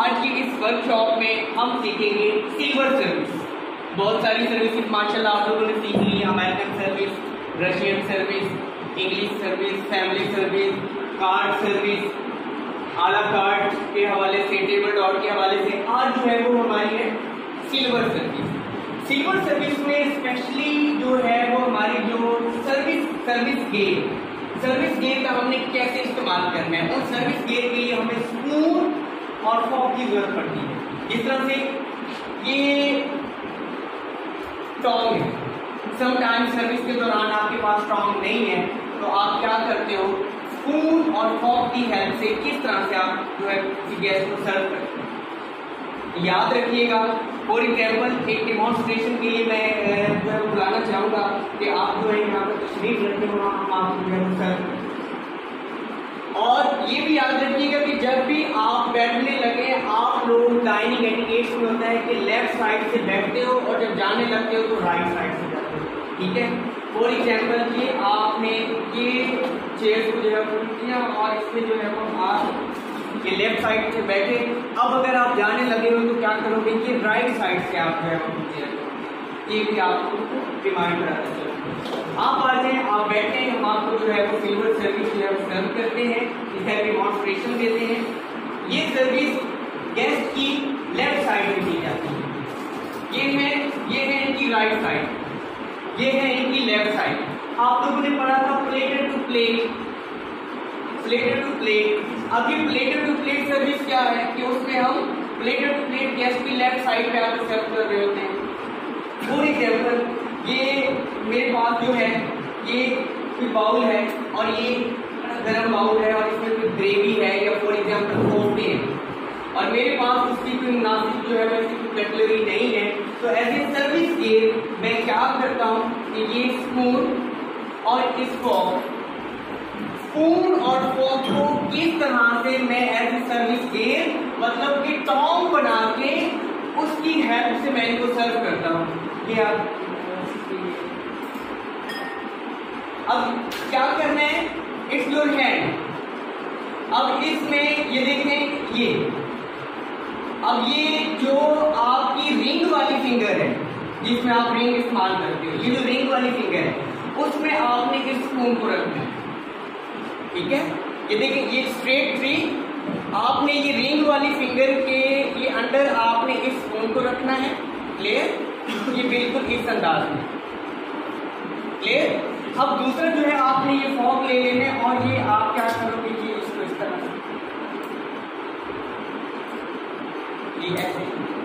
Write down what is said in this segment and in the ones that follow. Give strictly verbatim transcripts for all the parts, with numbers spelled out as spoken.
आज की इस वर्कशॉप में हम सीखेंगे सिल्वर सर्विस। बहुत सारी सर्विसेज माशाल्लाह आप लोगों ने सीख ली, American service, Russian service, English service, family service, card service, आला कार्ड के हवाले से, टेबल डॉट के हवाले से। आज जो है वो हमारी है सिल्वर सर्विस। सिल्वर सर्विस में स्पेशली जो है वो हमारी जो service service gear service gear का हमने कैसे इस्तेमाल करना है, और सर्विस गेयर के लिए हमें स्पून और फॉर्क की जरूरत पड़ती है। जिस तरह से ये टोंग है, समटाइम सर्विस के दौरान आपके पास टोंग नहीं है तो आप क्या करते हो, स्पून और फॉर्क की हेल्प से किस तरह से आप जो है गैस को सर्व करते हैं। याद रखिएगा, फॉर एग्जाम्पल एक डिमॉन्स्ट्रेशन के लिए मैं जो है बुलाना चाहूँगा कि आप जो है यहाँ पर तशरीफ रखते हो, हम आपको जो है सर्व। और ये भी याद रखिएगा कि जब भी आप बैठने लगे, आप लोग डाइनिंग एटिकेट्स में होता है कि लेफ्ट साइड से बैठते हो और जब जाने लगते हो तो राइट साइड से जाते हो, ठीक है। फॉर एग्जाम्पल ये आपने ये चेयर को जो है किया और इसमें जो है वो आप ये लेफ्ट साइड से बैठे। अब अगर आप जाने लगे हो तो क्या करोगे, ये राइट साइड से आप जो है वो नीचे, ये भी आपको रिमाइंड कराना चाहिए। आप आ जाए, आप बैठे, हम आपको जो है वो सिल्वर सर्विस जो है वो सर्व करते हैं, इसका डिमॉन्स्ट्रेशन देते हैं। ये सर्विस गेस्ट की लेफ्ट साइड में दी जाती है। ये है ये है इनकी राइट साइड, ये है इनकी लेफ्ट साइड। आप लोगों ने पढ़ा था plated to plate, plated to plate. अब ये प्लेटेड टू प्लेट सर्विस क्या है कि उसमें हम प्लेटेड टू प्लेट गेस्ट की लेफ्ट साइड पे आकर सर्व कर रहे होते हैं। फॉर एग्जाम्पल ये मेरे पास जो है ये कोई बाउल है और ये गरम बाउल है और इसमें कोई ग्रेवी है या फॉर एग्जाम्पल कोफ्ते हैं और मेरे पास उसकी कोई मुनासिब जो है वैसी कोई कटलरी नहीं है, तो एज ए सर्विस गेयर मैं क्या करता हूँ कि ये स्पून और इस फॉर्क स्पून और फॉर्क को किस तरह से मैं एज ए सर्विस गेयर मतलब कि टोंग बना के उसकी हेल्प से मैं इनको सर्व करता हूँ। ये आप अब क्या करना है, इट्स योर हैंड। अब इसमें ये देखें, ये अब ये जो आपकी रिंग वाली फिंगर है जिसमें आप रिंग इस्तेमाल करते हो, ये जो रिंग वाली फिंगर है उसमें आपने इस स्पून को रखना है, ठीक है। ये देखिए ये स्ट्रेट ट्री, आपने ये रिंग वाली फिंगर के ये अंडर आपने इस स्पून को रखना है, क्लियर। ये बिल्कुल इस अंदाज में, क्लियर। अब दूसरा जो है आपने ये फॉर्क ले लेने और ये आप क्या करोगे, ये इसको इस तरह से, ये ऐसे,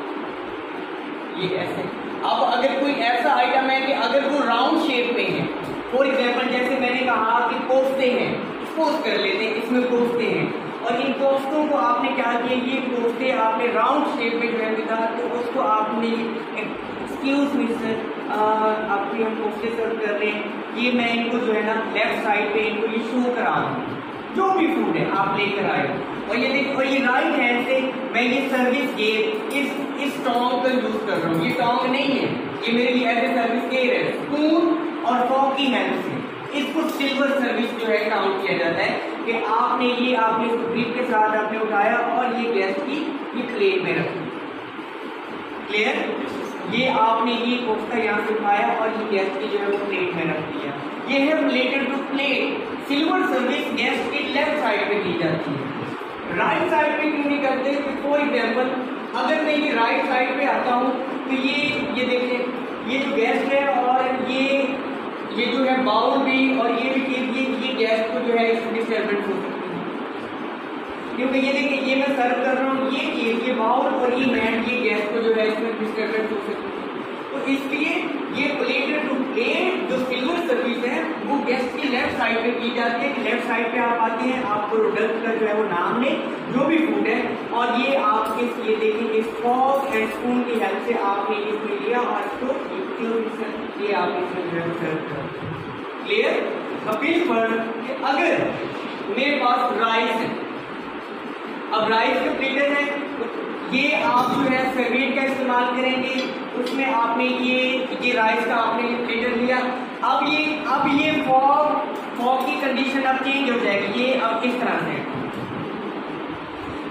ये ऐसे। अब अगर कोई ऐसा आइटम है कि अगर वो राउंड शेप में है, फॉर एग्जाम्पल जैसे मैंने कहा कि कोफ्ते हैं, सपोज कर लेते हैं इसमें कोफ्ते हैं और इन कोफ्तों को आपने क्या किया, ये कोफ्ते आपने राउंड शेप में जो है मिला तो उसको आपने एक्सक्यूज मी सर आपके हम कोफ्ते सर्व कर रहे हैं, ये मैं इनको जो है ना लेफ्ट साइड पे इनको ये शो करा रहा हूँ, जो भी फूड है आप लेकर आए और ये देखो, और ये राइट हैंड से मैं ये सर्विस गेयर इस इस टोंग का यूज कर रहा हूँ। ये टोंग नहीं है, ये मेरे लिए एज ए सर्विस गेयर है, स्पून और फॉर्क की हेल्प से इसको सिल्वर सर्विस जो है काउंट किया जाता है कि आपने ये आपने ग्रिप के साथ आपने उठाया और ये गैस की ये प्लेट में रखी, क्लियर। ये आपने ये कोफ्ता यहाँ से उठाया और ये गैस की जो है वो प्लेट में रख दिया। ये है plated to plate. Silver service guest की लेफ्ट साइड पे दी जाती है, राइट साइड पे क्यों नहीं करते। फॉर एग्जाम्पल अगर मैं ये राइट साइड पे आता हूँ तो ये ये देखिए ये जो गैस है और ये ये जो है बाउल भी और ये भी ये ये गैस को जो है इसमें डिस्टर्बेंस हो सकती है, क्योंकि ये देखिए ये मैं सर्व कर रहा हूँ, ये चीज ये बाउल और ये मैट ये गैस को जो है इसमें डिस्टर्बेंस हो सकती है। तो इसलिए ये प्लेटेड टू प्लेट जो सिल्वर सर्विस है वो गैस की लेफ्ट साइड पे की जाती है। लेफ्ट साइड पे आप आते हैं, आप प्रोडक्ट का जो है वो नाम लें, जो भी फूड है, और ये आपके ये देखेंगे फॉर्क एंड स्पून की हेल्प से आपने इसमें लिया और इसको ये आप इसमें जो है सर्व कर, क्लियर। अपील पर कि अगर मेरे पास राइस है, अब राइस के प्लेटर है तो ये आप जो है सर्वेट का इस्तेमाल करेंगे, उसमें आपने ये ये राइस का आपने ये प्लेटर लिया। अब ये अब ये फॉर्क फॉर्क की कंडीशन अब चेंज हो जाएगी, ये अब किस तरह से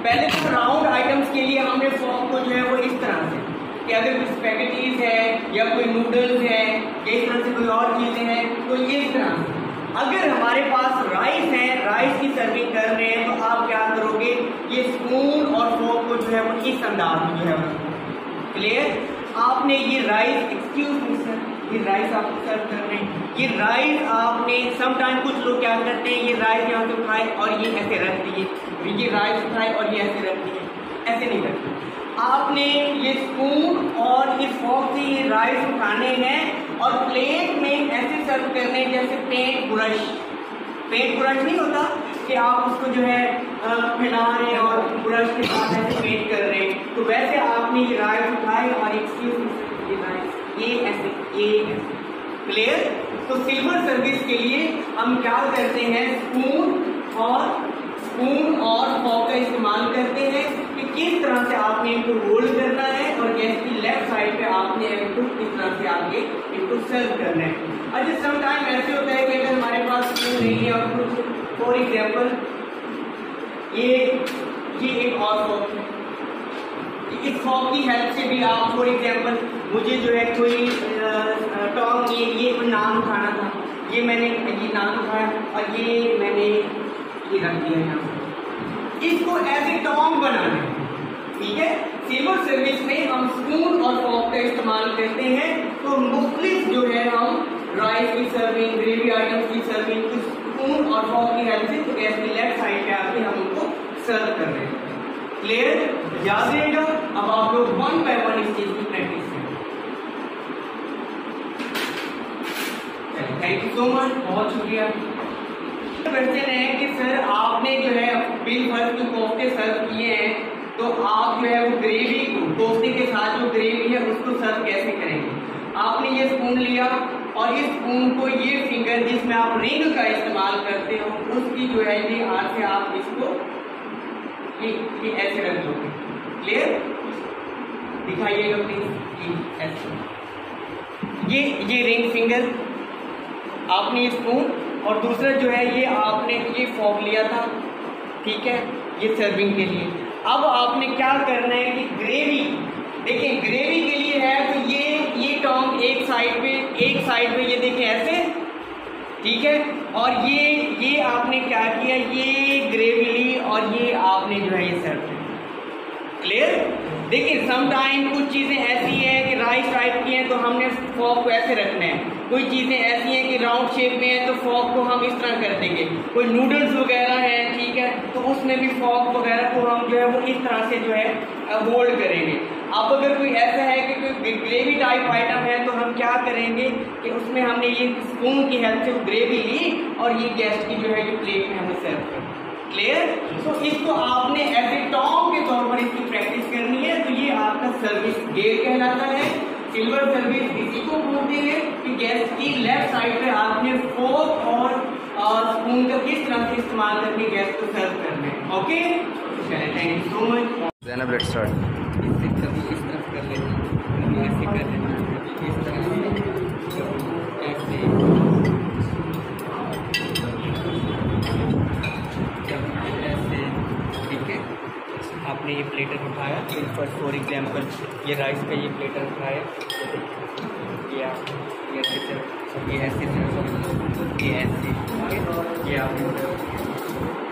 पहले तो राउंड आइटम्स के लिए हमने फॉर्क को जो है वो इस तरह से कि अगर कुछ स्पैगेटीज है या कोई नूडल्स है या इस तरह से कोई और चीजें हैं तो ये इस तरह से। अगर हमारे पास राइस है, राइस की सर्विंग कर रहे हैं तो आप क्या करोगे, ये स्पून और फोर्क को जो है वो इस अंदाज में जो है वो। क्लियर? आपने ये राइस, एक्सक्यूज मी सर, ये राइस आपको सर्व कर रहे हैं, ये राइस आपने समटाइम कुछ लोग क्या करते हैं, ये राइस यहाँ से उठाए और ये ऐसे रख दिए, ये राइस उठाए और ये ऐसे रख दिए, ऐसे नहीं करते। आपने ये स्पून और इस फोर्क से ये राइस उठाने हैं और प्लेट में ऐसे सर्व करने हैं जैसे पेंट ब्रश, पेंट ब्रश नहीं होता कि आप उसको जो है फैला रहे हैं और ब्रश के साथ ऐसे पेंट कर रहे हैं, तो वैसे आपने ये राइस उठाए और एक्सक्यूज ये राइस ये ऐसे ये ऐसे। क्लियर? तो सिल्वर सर्विस के लिए हम क्या करते हैं, स्पून और स्पून और फॉर्क का इस्तेमाल करते हैं कि किस तरह से आपने इनको रोल करना है और गैस की लेफ्ट साइड पे आपने इनको किस तरह से आगे इनको सर्व करना है। अच्छा समटाइम ऐसे होता है कि अगर हमारे पास स्पून नहीं है और कुछ, फॉर एग्जाम्पल ये ये एक और फॉर्क है, इस फॉर्क की हेल्प से भी आप फॉर एग्जाम्पल मुझे जो है कोई टॉन्ग ये ये नान उठाना था, ये मैंने ये नान उठाया और ये मैंने ये रख दिया यहाँ, इसको ऐसे टॉन्ग बनाना है। ठीक है? सिल्वर सर्विस में हम स्पून और फॉर्क का इस्तेमाल करते हैं, तो मुख्तलिफ जो है हम राइस की सर्विंग, ग्रेवी आइटम्स की सर्विंग स्पून और फॉर्क की हेल्प से तो गैस की लेफ्ट साइड पे आके हम उनको सर्व कर रहे हैं। क्लियर? याद रहेगा? अब आप लोग वन बाय वन इस चीज की प्रैक्टिस करें। थैंक यू सो मच, बहुत शुक्रिया। क्वेश्चन है कि सर आपने जो है बिल फर्स्ट जो कोफ्ते सर्व किए हैं तो आप जो है वो ग्रेवी को कोफ्ते के साथ जो ग्रेवी है उसको सर्व कैसे करेंगे। आपने ये स्पून लिया और इस स्पून को ये फिंगर जिसमें आप रिंग का इस्तेमाल करते हो उसकी जो है ये हाथ से आप इसको ये, ये ऐसे रख दोगे। क्लियर? दिखाइएगा प्लीज, ऐसे ये ये रिंग फिंगर आपने ये स्पून और दूसरा जो है ये आपने ये फॉर्क लिया था, ठीक है, ये सर्विंग के लिए। अब आपने क्या करना है कि ग्रेवी, देखिए ग्रेवी के लिए है तो ये ये टॉन्ग एक साइड पे एक साइड पे ये देखें ऐसे, ठीक है, और ये ये आपने क्या किया, ये ग्रेवी ली और ये आपने जो है ये सर्व किया। क्लियर? देखिए समटाइम कुछ चीजें ऐसी हैं कि राइस टाइप की हैं तो हमने फॉर्क को ऐसे रखना है, कोई चीजें ऐसी हैं कि राउंड शेप में है तो फॉर्क को हम इस तरह कर देंगे, कोई नूडल्स वगैरह है, ठीक है, तो उसमें भी फॉर्क वगैरह को हम जो है वो इस तरह से जो है होल्ड करेंगे। अब अगर कोई ऐसा है कि कोई ग्रेवी टाइप आइटम है तो हम क्या करेंगे कि उसमें हमने ये स्पून की हेल्प से ग्रेवी ली और ये गेस्ट की जो है ये प्लेट में हमें सर्व कर। क्लियर? तो इसको आपने ऐसे टॉन्ग के तौर पर इसकी प्रैक्टिस करनी है, तो ये आपका सर्विस गेयर कहलाता है। सिल्वर सर्विस इसी को बोलते हैं कि गैस की लेफ्ट साइड पे आपने फोर्क और स्पून का किस तरह से इस्तेमाल करके गैस को सर्व करना है। Okay, thank you so much. Zainab let's start. इससे कभी इस तरफ कर लेना, कभी ऐसे कर लेना, इस तरह से ऐसे, ऐसे, ठीक है। आपने ये प्लेटर उठाया, फर्स्ट फॉर एग्जांपल ये राइस का ये प्लेटर उठाया, ये आप ये ऐसे ये ऐसे ये ऐसे ये आपने